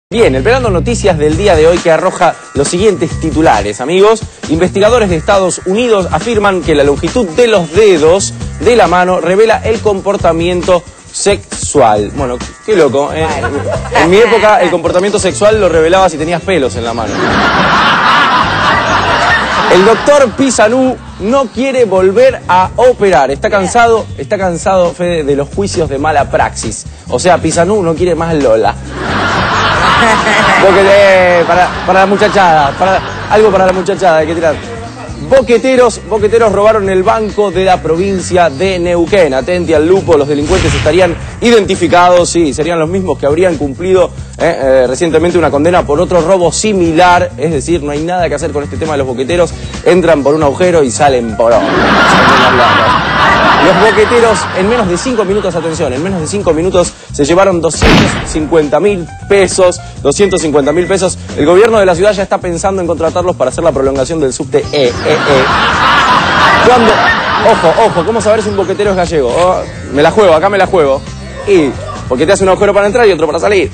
Bien, el Pelando Noticias del día de hoy que arroja los siguientes titulares, amigos. Investigadores de Estados Unidos afirman que la longitud de los dedos de la mano revela el comportamiento sexual. Bueno, qué loco. En mi época el comportamiento sexual lo revelaba si tenías pelos en la mano. El doctor Pisanu no quiere volver a operar. Está cansado, Fede, de los juicios de mala praxis. O sea, Pisanu no quiere más Lola. Para la muchachada, algo para la muchachada hay que tirar. Boqueteros robaron el banco de la provincia de Neuquén. Atenti al lupo, los delincuentes estarían identificados, sí, serían los mismos que habrían cumplido recientemente una condena por otro robo similar. Es decir, no hay nada que hacer con este tema de los boqueteros. Entran por un agujero y salen por otro. Los boqueteros en menos de 5 minutos, atención, en menos de 5 minutos se llevaron 250.000 pesos. 250.000 pesos. El gobierno de la ciudad ya está pensando en contratarlos para hacer la prolongación del subte ¿Cuándo? Ojo, ¿cómo saber si un boquetero es gallego? Oh, me la juego, acá me la juego. Y porque te hace un agujero para entrar y otro para salir.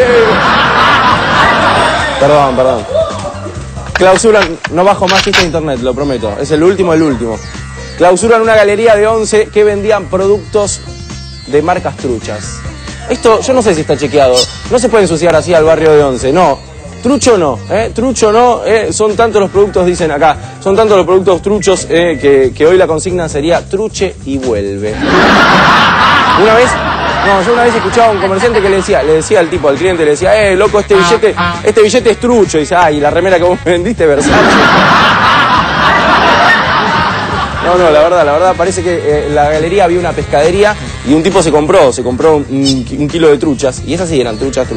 Perdón. Clausuran, no bajo más ficha de internet, lo prometo. Es el último. Clausuran una galería de 11 que vendían productos de marcas truchas. Esto, yo no sé si está chequeado. No se puede ensuciar así al barrio de 11, no. Trucho no, son tantos los productos, dicen acá, son tantos los productos truchos que hoy la consigna sería truche y vuelve. Yo una vez escuchaba a un comerciante que le decía al tipo, al cliente, le decía, loco, este billete es trucho. Y dice, y la remera que vos me vendiste, Versace. No, la verdad, parece que en la galería había una pescadería y un tipo se compró un kilo de truchas, y esas sí eran truchas.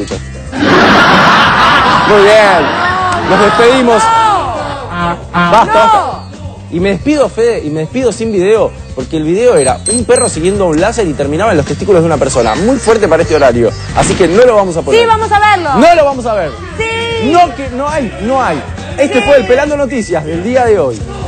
Muy bien, nos despedimos. Basta. Y me despido, Fede, y me despido sin video, porque el video era un perro siguiendo un láser y terminaba en los testículos de una persona. Muy fuerte para este horario, así que no lo vamos a poner. Sí, vamos a verlo. No lo vamos a ver. Sí. No hay. Este fue el Pelando Noticias del día de hoy.